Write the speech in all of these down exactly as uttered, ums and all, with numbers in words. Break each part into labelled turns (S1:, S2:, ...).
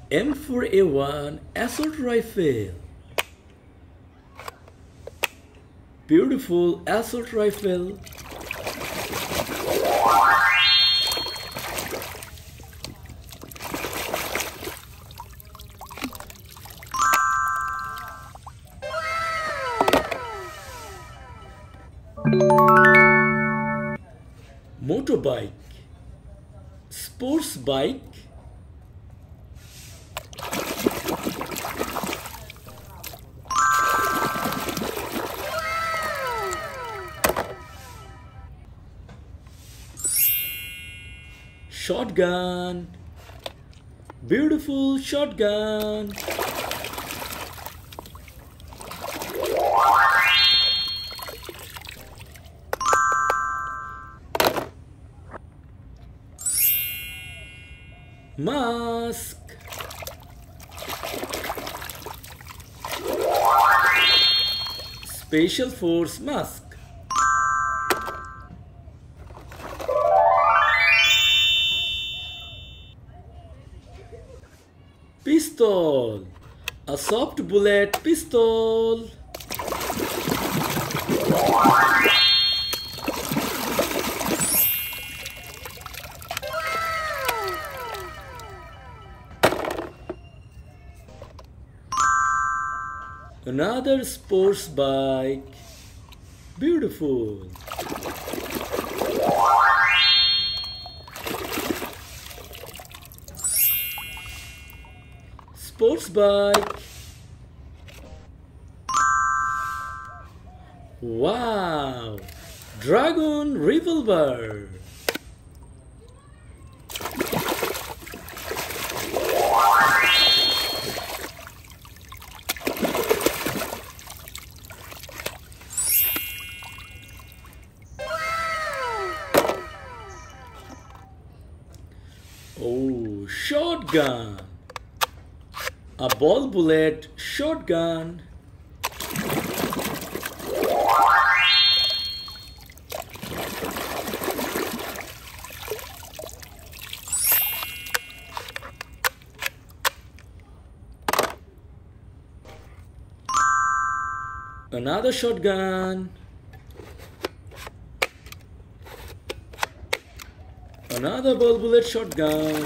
S1: M four A one assault rifle. Beautiful assault rifle. Motorbike. Sports bike. Shotgun. Beautiful shotgun. Mask. Special Force mask. Pistol. A soft bullet pistol. Another sports bike. Beautiful. Sports bike. Wow! Dragon revolver. Oh, shotgun. A ball bullet shotgun. Another shotgun. Another ball bullet shotgun.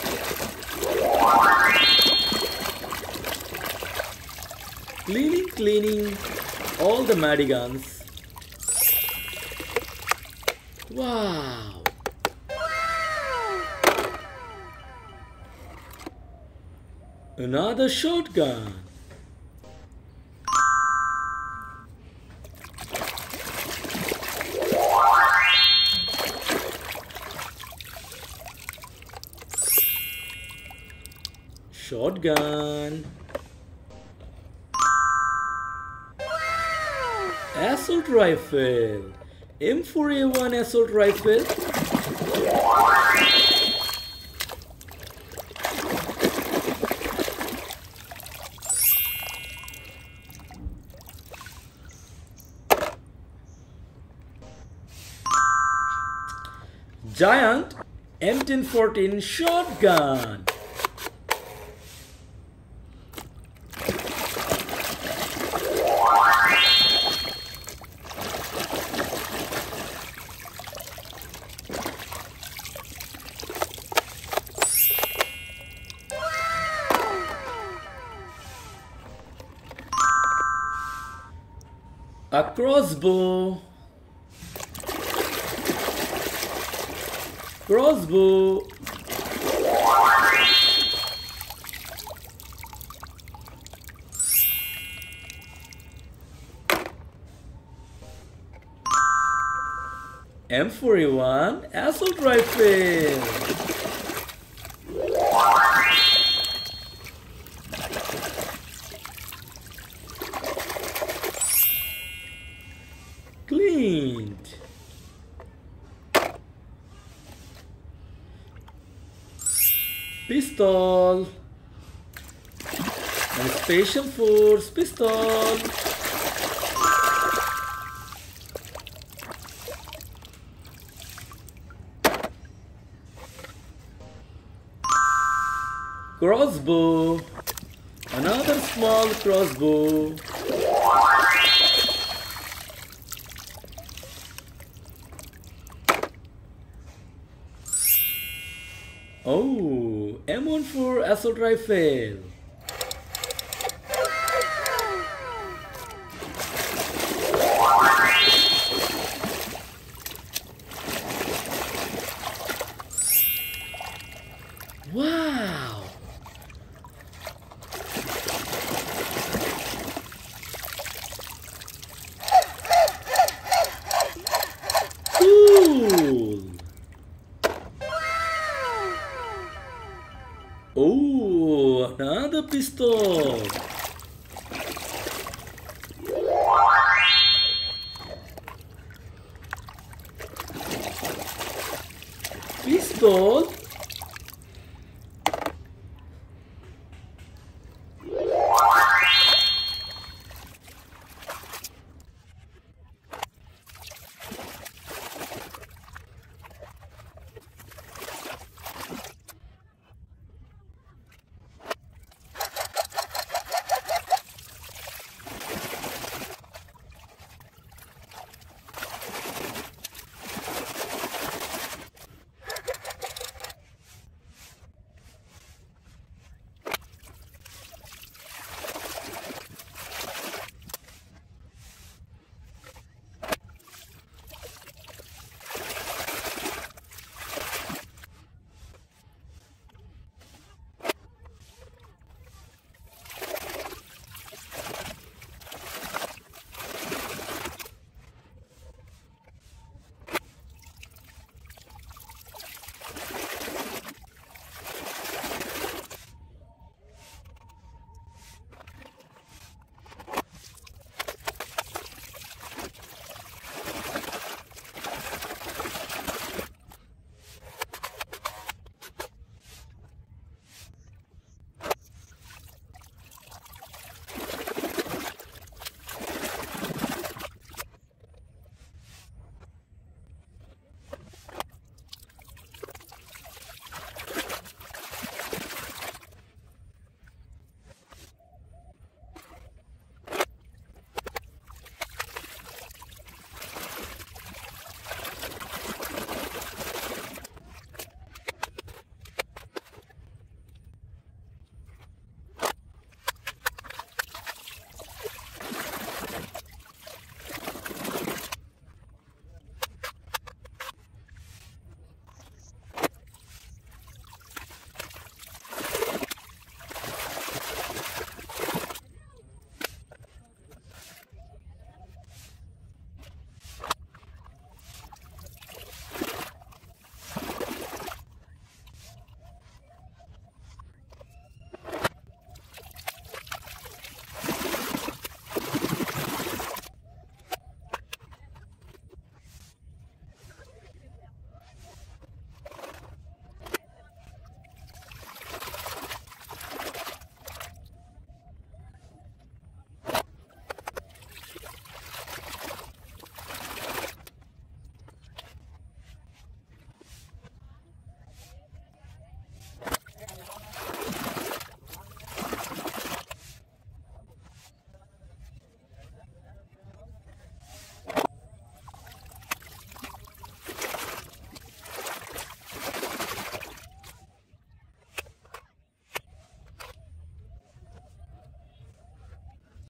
S1: Cleaning, cleaning all the Madigans. Wow! Another shotgun. Shotgun. Assault rifle. M four A one assault rifle. Giant M ten fourteen shotgun. A crossbow. Crossbow. M four A one assault rifle. Cleaned. Pistol. And Special Force pistol. Crossbow. Another small crossbow. Oh, M one four assault rifle. Wow! Cool! Oh, another pistol! Pistol?